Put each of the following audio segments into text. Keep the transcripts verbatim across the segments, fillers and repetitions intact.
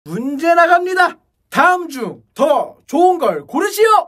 문제 나갑니다. 다음 중 더 좋은 걸 고르시오.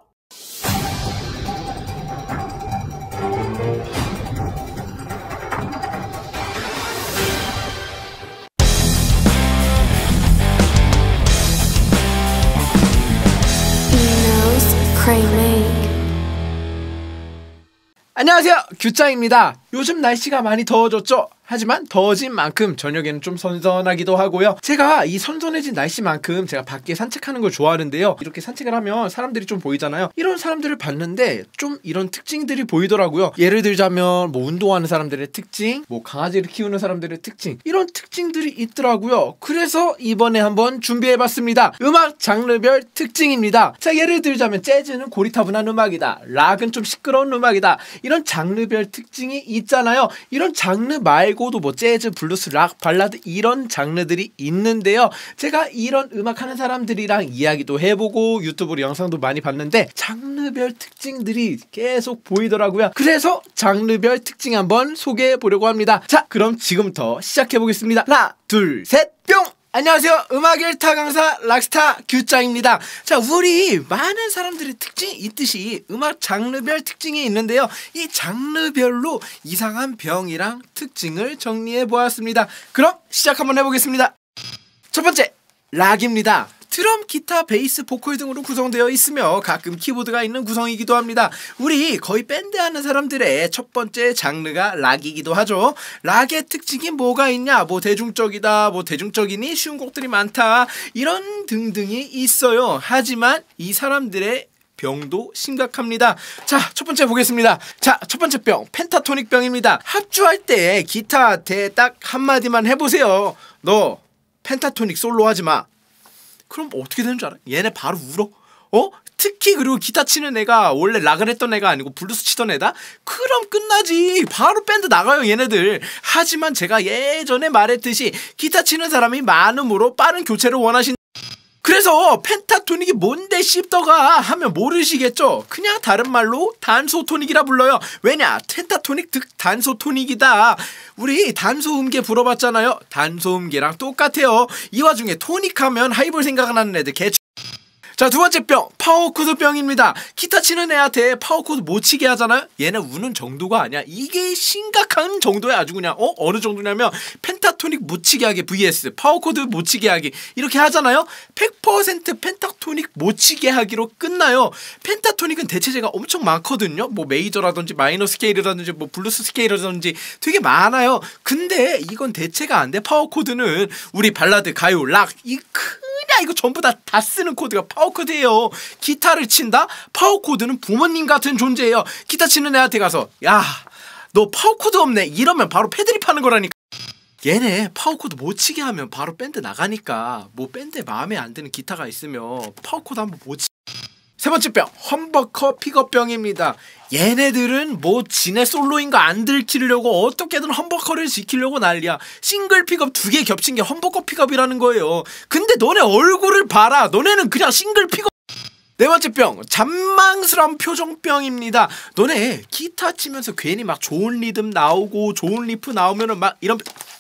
안녕하세요, 규짱입니다. 요즘 날씨가 많이 더워졌죠? 하지만 더워진 만큼 저녁에는 좀 선선하기도 하고요. 제가 이 선선해진 날씨만큼 제가 밖에 산책하는 걸 좋아하는데요. 이렇게 산책을 하면 사람들이 좀 보이잖아요. 이런 사람들을 봤는데 좀 이런 특징들이 보이더라고요. 예를 들자면 뭐 운동하는 사람들의 특징, 뭐 강아지를 키우는 사람들의 특징, 이런 특징들이 있더라고요. 그래서 이번에 한번 준비해봤습니다. 음악 장르별 특징입니다. 자, 예를 들자면 재즈는 고리타분한 음악이다, 락은 좀 시끄러운 음악이다, 이런 장르별 특징이 있잖아요. 이런 장르 말고 고도 뭐 재즈, 블루스, 락, 발라드 이런 장르들이 있는데요. 제가 이런 음악 하는 사람들이랑 이야기도 해보고 유튜브로 영상도 많이 봤는데 장르별 특징들이 계속 보이더라고요. 그래서 장르별 특징 한번 소개해 보려고 합니다. 자, 그럼 지금부터 시작해 보겠습니다. 하나, 둘, 셋, 뿅! 안녕하세요, 음악 일타 강사 락스타 규짱입니다. 자, 우리 많은 사람들의 특징이 있듯이 음악 장르별 특징이 있는데요. 이 장르별로 이상한 병이랑 특징을 정리해 보았습니다. 그럼 시작 한번 해보겠습니다. 첫 번째, 락입니다. 드럼, 기타, 베이스, 보컬 등으로 구성되어 있으며 가끔 키보드가 있는 구성이기도 합니다. 우리 거의 밴드 하는 사람들의 첫 번째 장르가 락이기도 하죠. 락의 특징이 뭐가 있냐, 뭐 대중적이다, 뭐 대중적이니 쉬운 곡들이 많다, 이런 등등이 있어요. 하지만 이 사람들의 병도 심각합니다. 자, 첫 번째 보겠습니다. 자, 첫 번째 병, 펜타토닉 병입니다. 합주할 때 기타한테 딱 한마디만 해보세요. 너 펜타토닉 솔로 하지마. 그럼 어떻게 되는 줄 알아? 얘네 바로 울어. 어? 특히 그리고 기타 치는 애가 원래 락을 했던 애가 아니고 블루스 치던 애다? 그럼 끝나지. 바로 밴드 나가요, 얘네들. 하지만 제가 예전에 말했듯이 기타 치는 사람이 많음으로 빠른 교체를 원하신, 그래서 펜타토닉이 뭔데 씹더가 하면 모르시겠죠? 그냥 다른 말로 단소토닉이라 불러요. 왜냐? 펜타토닉 득 단소토닉이다. 우리 단소음계 불어봤잖아요. 단소음계랑 똑같아요. 이 와중에 토닉하면 하이볼 생각나는 애들 개. 자, 두 번째 병, 파워코드 병입니다. 기타 치는 애한테 파워코드 못 치게 하잖아요. 얘는 우는 정도가 아니야. 이게 심각한 정도야. 아주 그냥 어? 어느 정도냐면 펜타토닉 못 치게 하기 vs 파워코드 못 치게 하기 이렇게 하잖아요. 백 퍼센트 펜타토닉 못 치게 하기로 끝나요. 펜타토닉은 대체제가 엄청 많거든요. 뭐 메이저라든지 마이너 스케일이라든지 뭐 블루스 스케일이라든지 되게 많아요. 근데 이건 대체가 안 돼. 파워코드는 우리 발라드, 가요, 락 이 그냥 이거 전부 다 다 쓰는 코드가 파워코드예요. 기타를 친다? 파워코드는 부모님 같은 존재예요. 기타 치는 애한테 가서 야, 너 파워코드 없네 이러면 바로 패드립 하는 거라니까. 얘네 파워코드 못 치게 하면 바로 밴드 나가니까. 뭐 밴드에 마음에 안 드는 기타가 있으면 파워코드 한번 못 치. 세 번째 병, 험버커 픽업병입니다. 얘네들은 뭐 지네 솔로인 거 안 들키려고 어떻게든 험버커를 지키려고 난리야. 싱글 픽업 두 개 겹친 게 험버커 픽업이라는 거예요. 근데 너네 얼굴을 봐라. 너네는 그냥 싱글 픽업. 네 번째 병, 잔망스러운 표정병입니다. 너네 기타 치면서 괜히 막 좋은 리듬 나오고 좋은 리프 나오면은 막 이런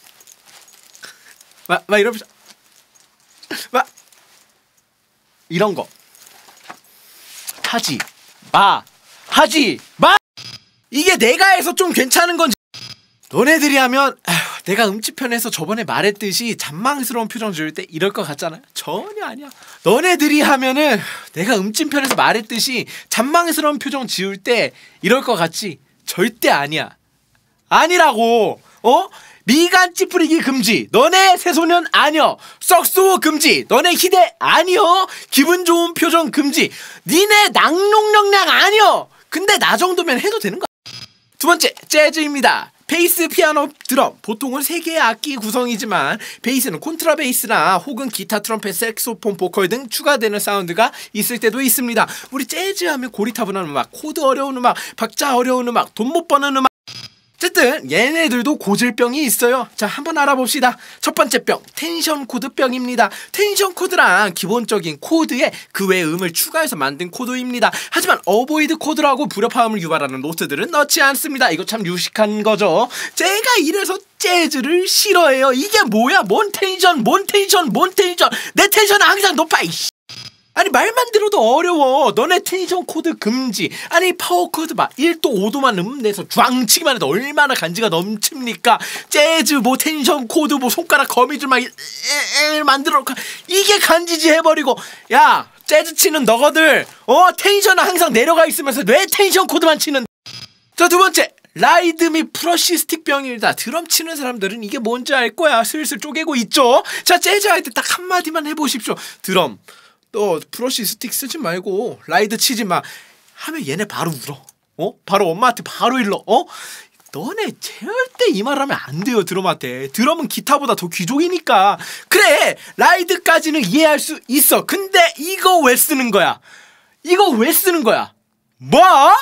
막, 막 이런 막 이런 거 하지 마, 하지 마. 이게 내가 해서 좀 괜찮은 건지. 너네들이 하면 아휴, 내가 음치편에서 저번에 말했듯이 잔망스러운 표정 지을 때 이럴 것 같잖아요. 전혀 아니야. 너네들이 하면은 내가 음침편에서 말했듯이 잔망스러운 표정 지을 때 이럴 것 같지? 절대 아니야. 아니라고. 어? 미간 찌푸리기 금지. 너네 새소년 아니여. 썩소 금지. 너네 희대 아니여. 기분 좋은 표정 금지. 니네 낙농력량 아니여. 근데 나 정도면 해도 되는 거야. 두 번째, 재즈입니다. 베이스, 피아노, 드럼 보통은 세 개의 악기 구성이지만 베이스는 콘트라베이스나 혹은 기타, 트럼펫, 색소폰, 보컬 등 추가되는 사운드가 있을 때도 있습니다. 우리 재즈 하면 고리타분한 음악, 코드 어려운 음악, 박자 어려운 음악, 돈 못 버는 음악. 어쨌든 얘네들도 고질병이 있어요. 자, 한번 알아봅시다. 첫 번째 병, 텐션 코드 병입니다. 텐션 코드란 기본적인 코드에 그 외의 음을 추가해서 만든 코드입니다. 하지만 어보이드 코드라고 불협화음을 유발하는 노트들은 넣지 않습니다. 이거 참 유식한 거죠. 제가 이래서 재즈를 싫어해요. 이게 뭐야? 뭔 텐션, 뭔 텐션, 뭔 텐션. 내 텐션은 항상 높아. 이씨. 아니 말만 들어도 어려워. 너네 텐션 코드 금지. 아니 파워 코드 봐. 일 도 오 도만 음 내서 꽝치기만 해도 얼마나 간지가 넘칩니까. 재즈 뭐 텐션 코드 뭐 손가락 거미줄 막 만들어 놓고 이게 간지지 해버리고. 야 재즈 치는 너거들 어 텐션은 항상 내려가 있으면서 왜 텐션 코드만 치는. 자, 두 번째 라이드 및 프러쉬 스틱 병입니다. 드럼 치는 사람들은 이게 뭔지 알 거야. 슬슬 쪼개고 있죠. 자, 재즈 할 때 딱 한마디만 해보십시오. 드럼 너 프러쉬 스틱 쓰지 말고 라이드 치지 마 하면 얘네 바로 울어. 어? 바로 엄마한테 바로 일러. 어? 너네 절대 이 말 하면 안 돼요. 드럼한테. 드럼은 기타보다 더 귀족이니까. 그래 라이드까지는 이해할 수 있어. 근데 이거 왜 쓰는 거야? 이거 왜 쓰는 거야? 뭐?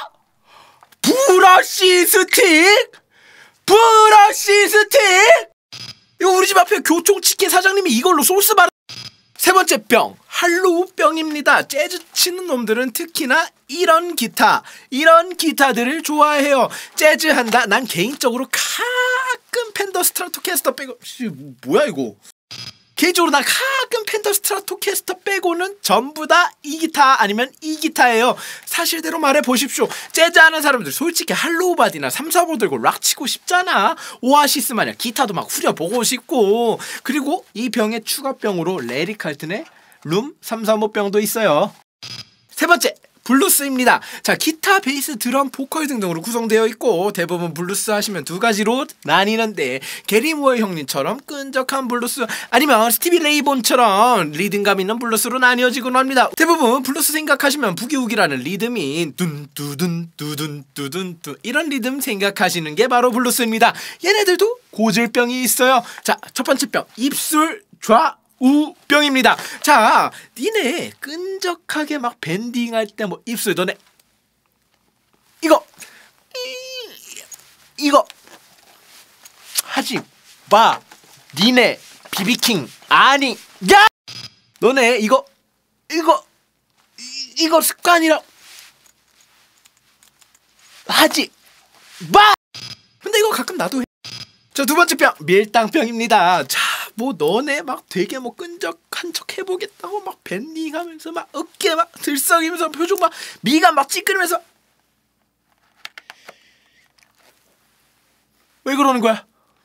브러쉬 스틱? 브러쉬 스틱? 이거 우리 집 앞에 교촌치킨 사장님이 이걸로 소스 바르. 세 번째 병, 할로우 병입니다. 재즈 치는 놈들은 특히나 이런 기타, 이런 기타들을 좋아해요. 재즈 한다? 난 개인적으로 가끔 펜더 스트라토캐스터 빼고, 뭐야 이거? 개인적으로 난 가끔 펜더 스트라토캐스터 빼고는 전부 다 이 기타 아니면 이 기타예요. 사실대로 말해 보십시오. 재즈 하는 사람들 솔직히 할로우 바디나 삼사보 들고 락 치고 싶잖아. 오아시스 마냥 기타도 막 후려보고 싶고. 그리고 이 병의 추가병으로 레리 칼튼의 룸 삼삼오 병도 있어요. 세 번째 블루스입니다. 자, 기타, 베이스, 드럼, 보컬 등등으로 구성되어 있고 대부분 블루스 하시면 두 가지로 나뉘는데 게리 무어 형님처럼 끈적한 블루스 아니면 스티비 레이본처럼 리듬감 있는 블루스로 나뉘어지곤 합니다. 대부분 블루스 생각하시면 부기우기라는 리듬인 둔두둔 두둔 두둔 두 이런 리듬 생각하시는 게 바로 블루스입니다. 얘네들도 고질병이 있어요. 자, 첫 번째 병 입술 좌 우병입니다. 자, 니네 끈적하게 막 밴딩할 때 뭐 입술 너네 이거 이, 이거 하지 마. 니네 비비킹 아니 야 너네 이거 이거 이, 이거 습관이라 하지 마. 근데 이거 가끔 나도 해. 자, 두 번째 병 밀당병입니다. 자, 뭐 너네 막 되게 뭐 끈적한 척 해보겠다고 막 밴딩하면서 막 어깨 막 들썩이면서 표정 막 미간 막 찌그리면서 왜 그러는 거야?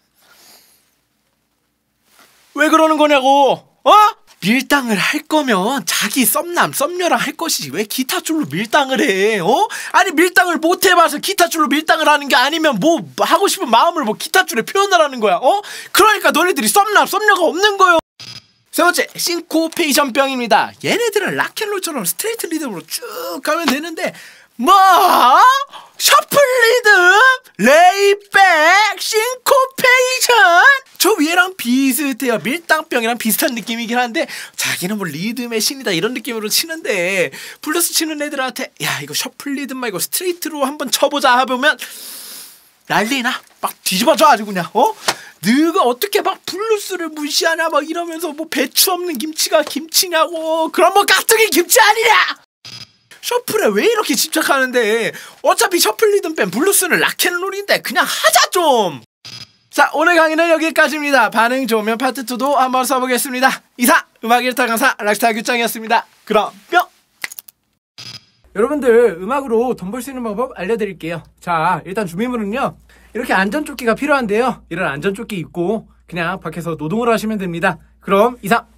왜 그러는 거냐고? 어? 밀당을 할 거면 자기 썸남 썸녀랑 할 것이지 왜 기타줄로 밀당을 해? 어? 아니 밀당을 못 해봐서 기타줄로 밀당을 하는 게 아니면 뭐 하고 싶은 마음을 뭐 기타줄에 표현을 하는 거야. 어? 그러니까 너네들이 썸남 썸녀가 없는 거요. 세 번째 싱코페이션 병입니다. 얘네들은 락앤롤처럼 스트레이트 리듬으로 쭉 가면 되는데 뭐? 셔플 리듬? 레이백? 싱코페이션? 저 위에랑 비슷해요. 밀당병이랑 비슷한 느낌이긴 한데 자기는 뭐 리듬의 신이다 이런 느낌으로 치는데 블루스 치는 애들한테 야 이거 셔플 리듬 말고 스트레이트로 한번 쳐보자 해보면 난리나. 막 뒤집어져 아주 그냥. 어? 너가 어떻게 막 블루스를 무시하냐 막 이러면서 뭐 배추 없는 김치가 김치냐고. 그럼 뭐 깍두기 김치 아니냐. 셔플에 왜 이렇게 집착하는데 어차피 셔플 리듬 밴 블루스는 락앤롤인데 그냥 하자 좀. 자, 오늘 강의는 여기까지입니다. 반응 좋으면 파트 투도 한번 써보겠습니다. 이상 음악 일타 강사 락스타 규짱이었습니다. 그럼 뿅. 여러분들 음악으로 돈 벌 수 있는 방법 알려드릴게요. 자, 일단 준비물은요 이렇게 안전조끼가 필요한데요 이런 안전조끼 입고 그냥 밖에서 노동을 하시면 됩니다. 그럼 이상